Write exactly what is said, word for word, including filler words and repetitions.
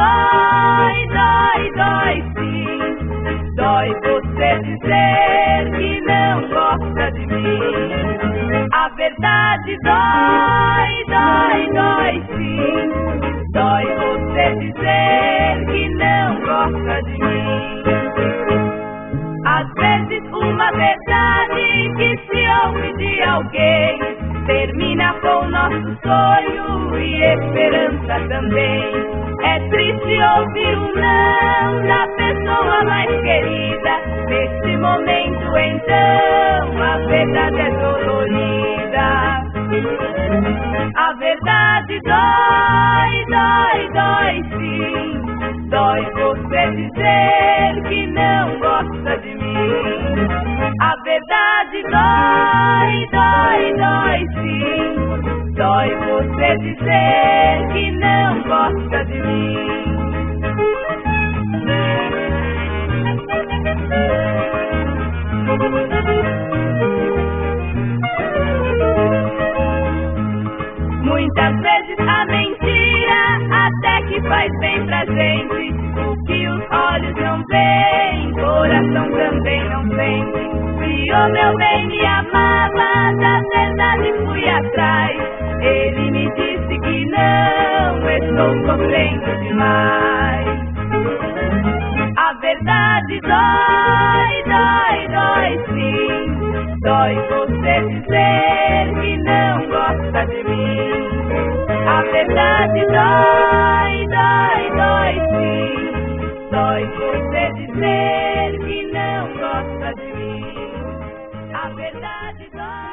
dói, dói, dói sim. Dói você dizer que não gosta de mim. A verdade dói, dói, dói sim. Dói você dizer que não gosta de mim. Às vezes uma verdade que se ouve de alguém termina com nosso sonho e esperança também. É triste ouvir um não da pessoa mais querida. Nesse momento então a verdade é dolorida. A verdade dói, dói, dói sim. Dói você dizer que não gosta de mim. A verdade dói, dói, dói sim. Dói você dizer que não gosta de mim. Muitas vezes a mentira até que faz bem pra gente. O que os olhos não veem, coração também não sente. Se o meu bem me amava, da verdade fui atrás. Ele me disse que não, estou sofrendo demais. A verdade dói, dói, dói sim. Dói você dizer que não gosta de mim. A verdade dói, dói, dói sim. Dói você dizer que não gosta de mim. A verdade dói.